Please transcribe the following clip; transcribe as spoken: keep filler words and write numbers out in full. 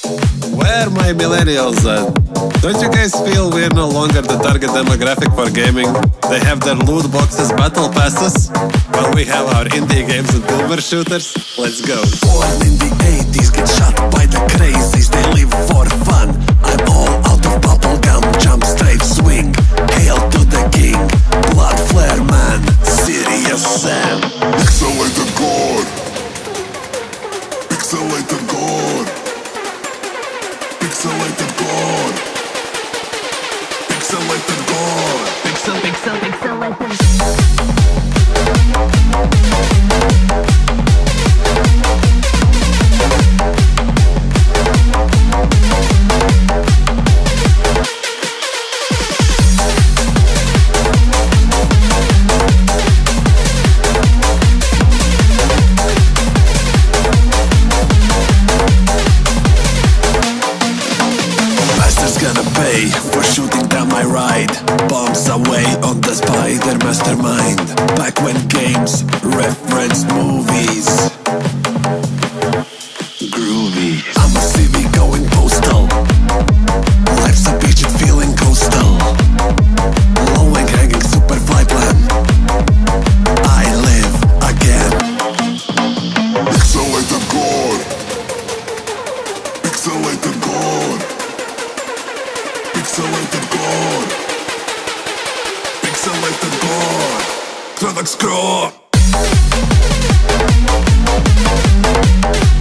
Where are my millennials at? Don't you guys feel we're no longer the target demographic for gaming? They have their loot boxes, battle passes, while we have our indie games and boomer shooters. Let's go. Born in the eighties, get shot by the crazies. They live for fun. I'm all out of bubblegum, jump straight swing. Hail to the king, blood flare man, Serious Sam. Pixelated God, Pixelated God, Pixelated God, Pixelated God, Pixel, Pixel, Pixelated. Gonna pay for shooting down my ride. Bombs away on the spider mastermind. Back when games referenced movies. Groovy. I'm a C V going postal. Life's a beach and feeling coastal. Low-wing hanging super fly plan. I live again. Pixelated God, Pixelated God, Pixelated God, Pixelated God. Kradok skro.